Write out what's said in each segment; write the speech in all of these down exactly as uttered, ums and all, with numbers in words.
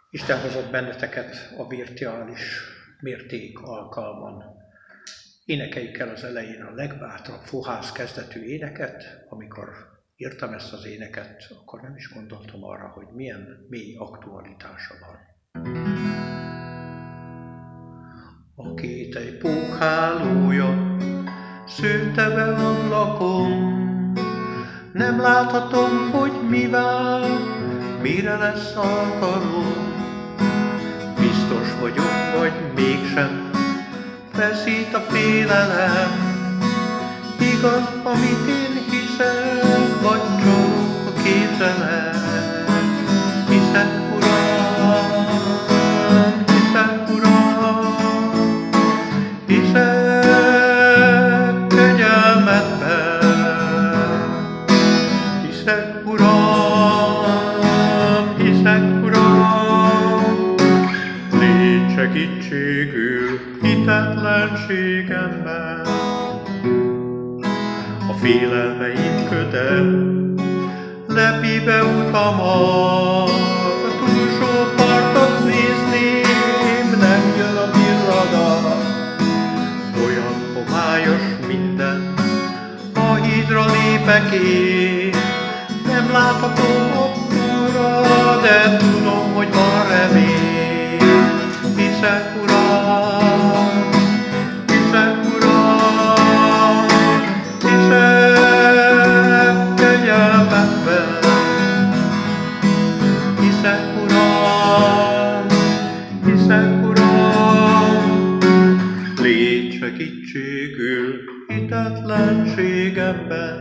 Isten hozott benneteket a virtuális mérték alkalman. Énekeljük el az elején a legbátrabb fohász kezdetű éneket. Amikor írtam ezt az éneket, akkor nem is gondoltam arra, hogy milyen mély aktualitása van. A kétely pókhálója szőtte be ablakom, nem láthatom, hogy mi vár, mire lesz alkalom. Biztos vagyok, vagy mégsem, feszít a félelem. Igaz, amit én hiszek, vagy csak a képzelem. Hiszek, Uram, hiszek, Uram, hiszek kegyelmedben. Hiszek, Uram, hiszek, Uram, légy segítségül hitetlenségemben. A félelmeim köde lepi be utamat, a túlsó partot nézném, nem jön a villadat. Olyan homályos minden, a hídra lépek én, nem láthatom a túlra, de tudom, hogy van remény. Hiszek, Uram, hiszek, Uram, hiszek kegyelmedben. Hiszek, Uram, hiszek, Uram, légy segítségül hitetlenségemben.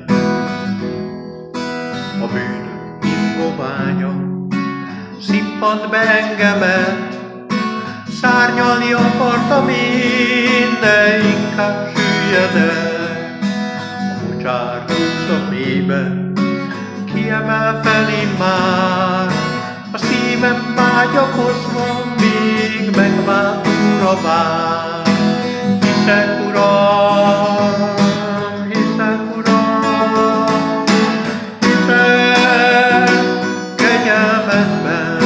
A bűnök ingoványa szippant be engemet, szárnyalni akartam én, de inkább süllyedek. A mocsár a mélybe kiemel felém már, a szívem vágyakozva még megváltóra vár. Hiszek, Uram, hiszek, Uram, hiszek kegyelmedben.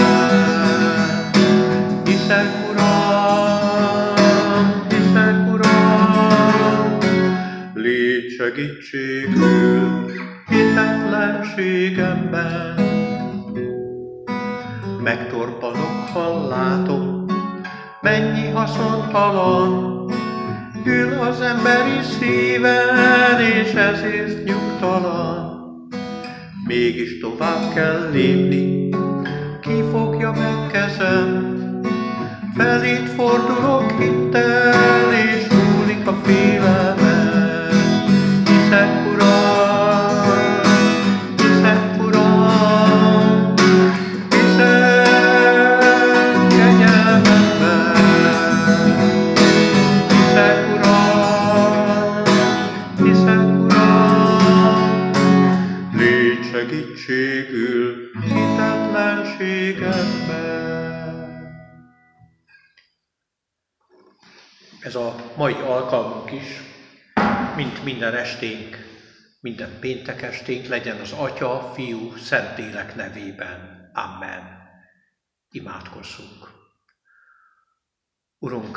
Hiszek, Uram, hiszek, Uram, légy segítségül hitetlenségemben. Megtorpanok, ha látom, mennyi haszontalan ül az emberi szíven, és ezért nyugtalan. Mégis tovább kell lépni, ki fogja meg kezem. Felét fordulok hittel, és múlik a félelmem. Hiszek, Uram, hiszek, Uram, hiszek kegyelmedben. Hiszek, Uram, hiszek, Uram, légy segítségül hitetlenségemben. Ez a mai alkalmunk is, mint minden esténk, minden péntek esténk legyen az Atya, Fiú, Szentlélek nevében. Amen. Imádkozzunk. Urunk,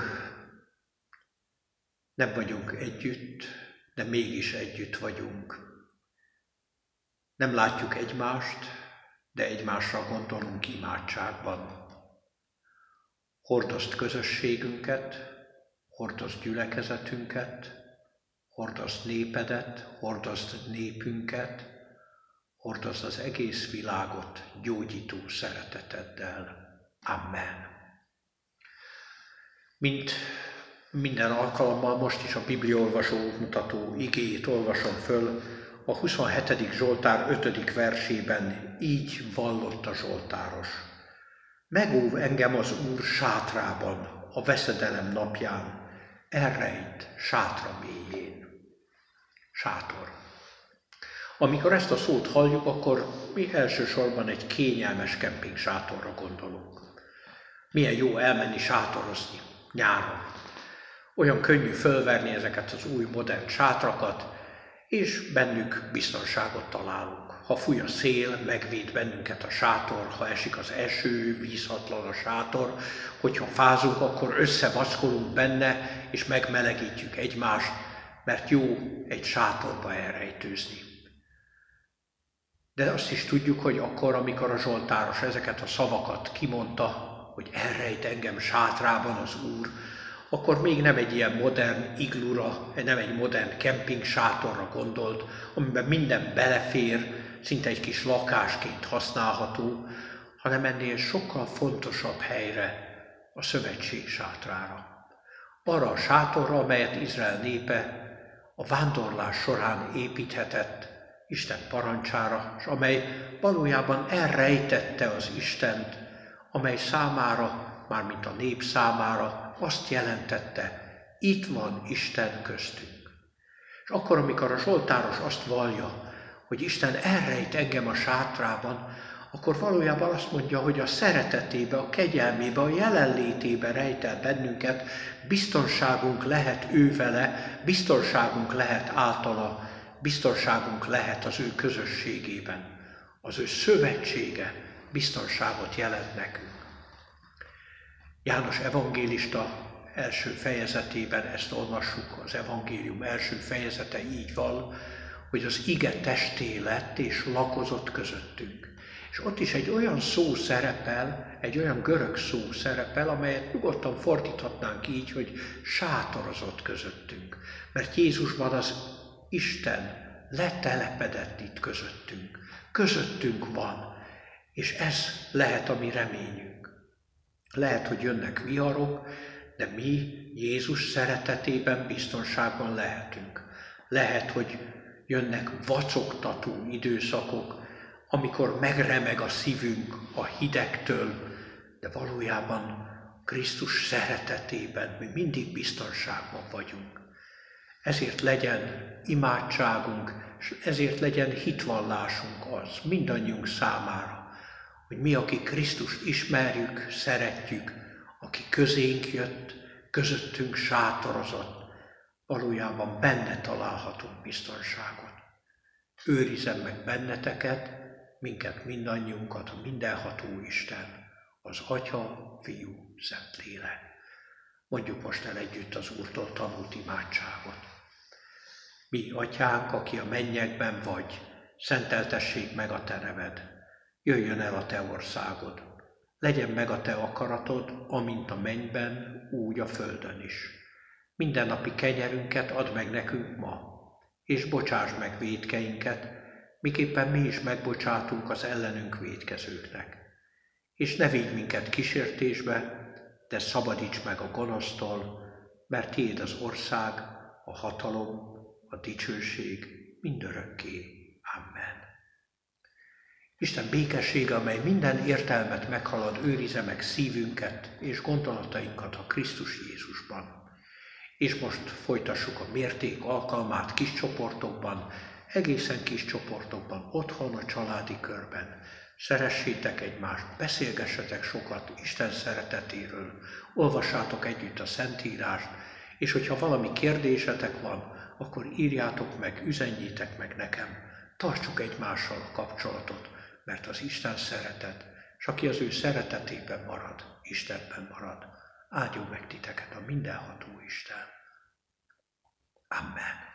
nem vagyunk együtt, de mégis együtt vagyunk. Nem látjuk egymást, de egymásra gondolunk imádságban. Hordozd közösségünket, hordozd gyülekezetünket, hordozd népedet, hordozd népünket, hordozd az egész világot gyógyító szereteteddel. Amen. Mint minden alkalommal most is a bibliaolvasó mutató igéjét olvasom föl, a huszonhetedik Zsoltár ötödik versében így vallott a zsoltáros. Megóv engem az Úr sátrában, a veszedelem napján, elrejt sátra mélyén. Sátor. Amikor ezt a szót halljuk, akkor mi elsősorban egy kényelmes kemping sátorra gondolunk. Milyen jó elmenni sátorozni nyáron. Olyan könnyű fölverni ezeket az új modern sátrakat, és bennük biztonságot találunk. ha fúj a szél, megvéd bennünket a sátor, ha esik az eső, vízhatlan a sátor, hogyha fázunk, akkor összevaszkolunk benne, és megmelegítjük egymást, mert jó egy sátorba elrejtőzni. De azt is tudjuk, hogy akkor, amikor a zsoltáros ezeket a szavakat kimondta, hogy elrejt engem sátrában az Úr, akkor még nem egy ilyen modern iglura, nem egy modern kemping sátorra gondolt, amiben minden belefér, szinte egy kis lakásként használható, hanem ennél sokkal fontosabb helyre, a szövetség sátrára. Arra a sátorra, amelyet Izrael népe a vándorlás során építhetett Isten parancsára, és amely valójában elrejtette az Istent, amely számára, mármint a nép számára azt jelentette, itt van Isten köztünk. És akkor, amikor a zsoltáros azt vallja, hogy Isten elrejt engem a sátrában, akkor valójában azt mondja, hogy a szeretetébe, a kegyelmébe, a jelenlétébe rejt el bennünket, biztonságunk lehet ő vele, biztonságunk lehet általa, biztonságunk lehet az ő közösségében. Az ő szövetsége biztonságot jelent nekünk. János evangélista első fejezetében ezt olvassuk, az evangélium első fejezete így van, hogy az ige testé lett és lakozott közöttünk. És ott is egy olyan szó szerepel, egy olyan görög szó szerepel, amelyet nyugodtan fordíthatnánk így, hogy sátorozott közöttünk. Mert Jézusban az Isten letelepedett itt közöttünk. Közöttünk van, és ez lehet a mi reményünk. Lehet, hogy jönnek viharok, de mi Jézus szeretetében biztonságban lehetünk. Lehet, hogy jönnek vacogtató időszakok, amikor megremeg a szívünk a hidegtől, de valójában Krisztus szeretetében mi mindig biztonságban vagyunk. Ezért legyen imádságunk, és ezért legyen hitvallásunk az mindannyiunk számára, hogy mi, akik Krisztust ismerjük, szeretjük, aki közénk jött, közöttünk sátorozott, valójában benne találhatunk biztonságot. Őrizem meg benneteket, minket mindannyiunkat, a mindenható Isten, az Atya, Fiú, Szentlélek. Mondjuk most el együtt az Úrtól tanult imádságot. Mi, Atyánk, aki a mennyekben vagy, szenteltessék meg a te neved. Jöjjön el a te országod. Legyen meg a te akaratod, amint a mennyben, úgy a földön is. Mindennapi kenyerünket add meg nekünk ma, és bocsáss meg vétkeinket, miképpen mi is megbocsátunk az ellenünk vétkezőknek. És ne vigy minket kísértésbe, de szabadíts meg a gonosztól, mert tiéd az ország, a hatalom, a dicsőség mindörökké. Amen. Isten békessége, amely minden értelmet meghalad, őrizze meg szívünket és gondolatainkat a Krisztus Jézusban. És most folytassuk a mérték alkalmát kis csoportokban, egészen kis csoportokban, otthon, a családi körben. Szeressétek egymást, beszélgessetek sokat Isten szeretetéről, olvassátok együtt a Szentírást, és hogyha valami kérdésetek van, akkor írjátok meg, üzenjétek meg nekem. Tartsuk egymással a kapcsolatot, mert az Isten szeretet, és aki az ő szeretetében marad, Istenben marad, áldjon meg titeket a mindenható Isten. Amen.